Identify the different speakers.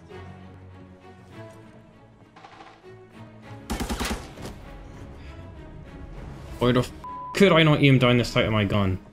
Speaker 1: Why the f could I not aim down the sight of my gun?